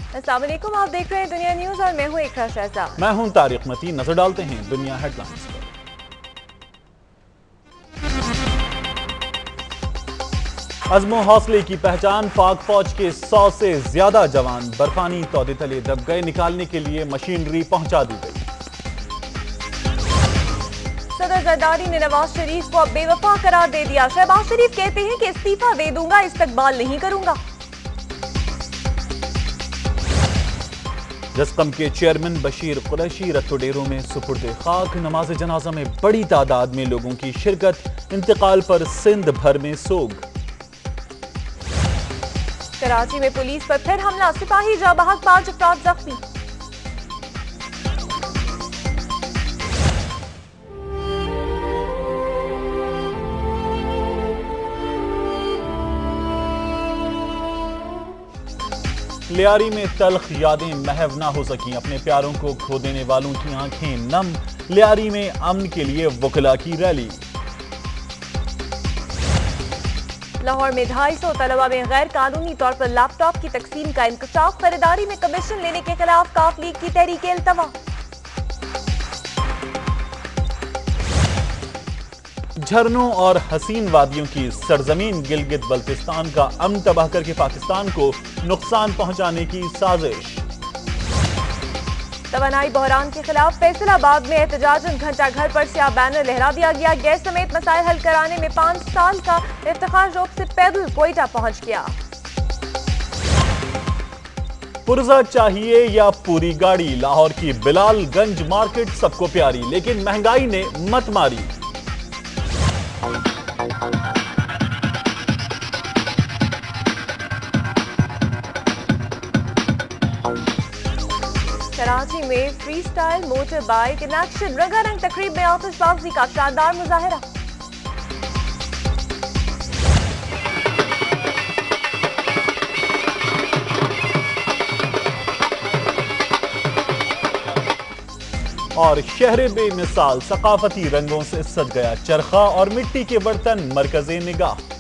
अस्सलाम वालेकुम, आप देख रहे हैं दुनिया न्यूज और मैं हूं इकरा शहजाद। मैं हूं तारिक मतीन। नजर डालते हैं दुनिया हेडलाइंस पर। अज़्मो हौसले की पहचान, पाक फौज के 100 से ज्यादा जवान बर्फानी तौदे तले दब गए। निकालने के लिए मशीनरी पहुंचा दी गई। सदर जरदारी ने नवाज शरीफ को अब बेवफा करार दे दिया। शहबाज शरीफ कहते हैं कि इस्तीफा दे दूंगा, इस्तकबाल नहीं करूंगा। जस्कम के चेयरमैन बशीर कुरैशी रत्तोडेरों में सुपुर्द खाक। नमाज जनाजा में बड़ी तादाद में लोगों की शिरकत। इंतकाल पर सिंध भर में सोग। कराची में पुलिस पर फिर हमला, सिपाही जा बहक, 5 अफराद जख्मी। लियारी में तल्ख यादें महव ना हो सकी। अपने प्यारों को खो देने वालों की आंखें नम। लियारी में अमन के लिए वकला की रैली। लाहौर में 250 तलबा में गैर कानूनी तौर पर लैपटॉप की तकसीम का इंकशाफ। खरीदारी में कमीशन लेने के खिलाफ काफ लीग की तहरीक इल्तवा। झरनों और हसीन वादियों की सरजमीन गिलगित बल्तिस्तान का अमन तबाह करके पाकिस्तान को नुकसान पहुंचाने की साजिश। तवानाई बहरान के खिलाफ फैसलाबाद में एहतजाजन घंटा घर पर स्याह बैनर लहरा दिया गया। गैस समेत मसाइल हल कराने में 5 साल का इफ्तिखार रोक से पैदल कोयटा पहुंच गया। पुर्जा चाहिए या पूरी गाड़ी? लाहौर की बिलालगंज मार्केट सबको प्यारी, लेकिन महंगाई ने मत मारी। कराची में freestyle motorbike in action. रंगारंग तकरीब में आतिशबाजी का शानदार मुजाहिरा। और शहर बेमिसाल सकाफती रंगों से सज गया। चरखा और मिट्टी के बर्तन मरकज़े निगाह।